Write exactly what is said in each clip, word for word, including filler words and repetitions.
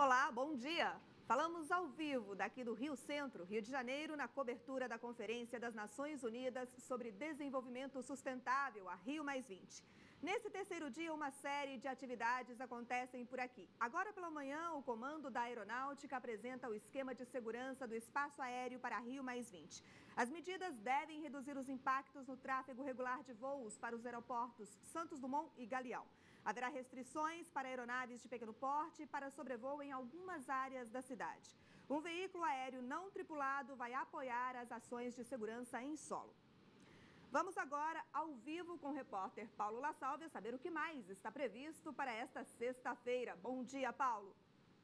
Olá, bom dia! Falamos ao vivo daqui do Rio Centro, Rio de Janeiro, na cobertura da Conferência das Nações Unidas sobre Desenvolvimento Sustentável, a Rio mais vinte. Nesse terceiro dia, uma série de atividades acontecem por aqui. Agora pela manhã, o Comando da Aeronáutica apresenta o esquema de segurança do espaço aéreo para a Rio mais vinte. As medidas devem reduzir os impactos no tráfego regular de voos para os aeroportos Santos Dumont e Galeão. Haverá restrições para aeronaves de pequeno porte e para sobrevoo em algumas áreas da cidade. Um veículo aéreo não tripulado vai apoiar as ações de segurança em solo. Vamos agora ao vivo com o repórter Paulo La Sálvia saber o que mais está previsto para esta sexta-feira. Bom dia, Paulo.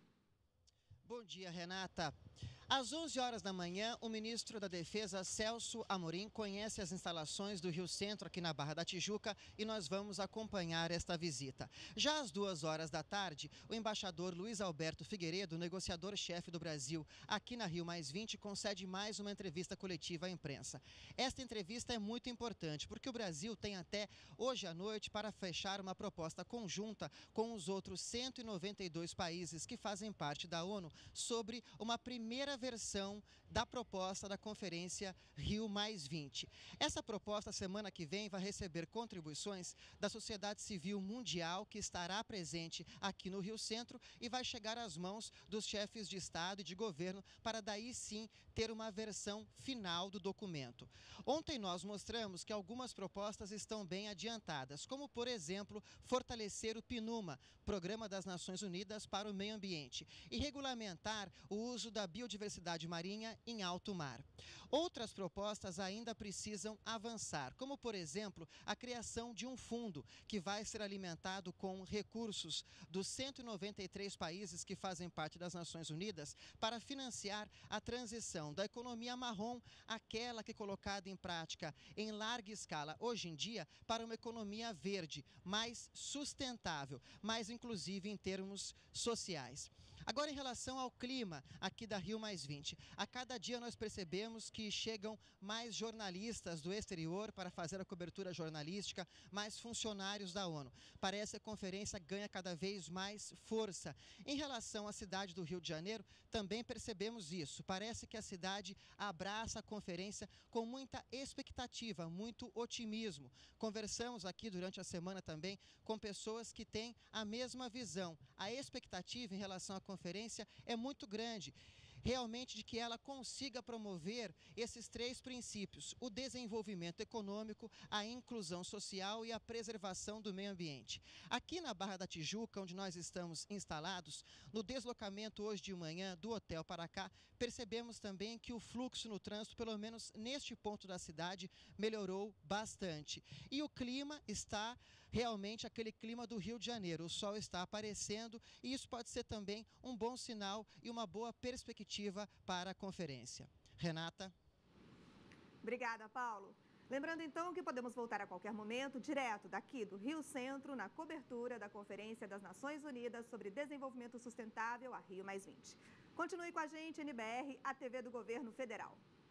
Bom dia, Renata. Às onze horas da manhã, o ministro da Defesa, Celso Amorim, conhece as instalações do Rio Centro, aqui na Barra da Tijuca, e nós vamos acompanhar esta visita. Já às duas horas da tarde, o embaixador Luiz Alberto Figueiredo, negociador-chefe do Brasil, aqui na Rio mais vinte, concede mais uma entrevista coletiva à imprensa. Esta entrevista é muito importante, porque o Brasil tem até hoje à noite para fechar uma proposta conjunta com os outros cento e noventa e dois países que fazem parte da ONU sobre uma primeira versão da proposta da Conferência Rio mais vinte. Essa proposta, semana que vem, vai receber contribuições da sociedade civil mundial, que estará presente aqui no Rio Centro e vai chegar às mãos dos chefes de Estado e de governo para daí sim ter uma versão final do documento. Ontem nós mostramos que algumas propostas estão bem adiantadas, como, por exemplo, fortalecer o PNUMA, Programa das Nações Unidas para o Meio Ambiente, e regulamentar o uso da biodiversidade marinha em alto mar. Outras propostas ainda precisam avançar, como, por exemplo, a criação de um fundo que vai ser alimentado com recursos dos cento e noventa e três países que fazem parte das Nações Unidas para financiar a transição da economia marrom, aquela que é colocada em prática em larga escala hoje em dia, para uma economia verde, mais sustentável, mais inclusive em termos sociais. Agora, em relação ao clima aqui da Rio mais vinte, a cada dia nós percebemos que chegam mais jornalistas do exterior para fazer a cobertura jornalística, mais funcionários da ONU. Parece que a conferência ganha cada vez mais força. Em relação à cidade do Rio de Janeiro, também percebemos isso. Parece que a cidade abraça a conferência com muita expectativa, muito otimismo. Conversamos aqui durante a semana também com pessoas que têm a mesma visão. A expectativa em relação à conferência é muito grande, realmente, de que ela consiga promover esses três princípios: o desenvolvimento econômico, a inclusão social e a preservação do meio ambiente. Aqui na Barra da Tijuca, onde nós estamos instalados, no deslocamento hoje de manhã do hotel para cá, percebemos também que o fluxo no trânsito, pelo menos neste ponto da cidade, melhorou bastante. E o clima está realmente aquele clima do Rio de Janeiro. O sol está aparecendo e isso pode ser também um bom sinal e uma boa perspectiva para a conferência. Renata. Obrigada, Paulo. Lembrando então que podemos voltar a qualquer momento, direto daqui do Rio Centro, na cobertura da Conferência das Nações Unidas sobre Desenvolvimento Sustentável, a Rio mais vinte. Continue com a gente, N B R, a T V do Governo Federal.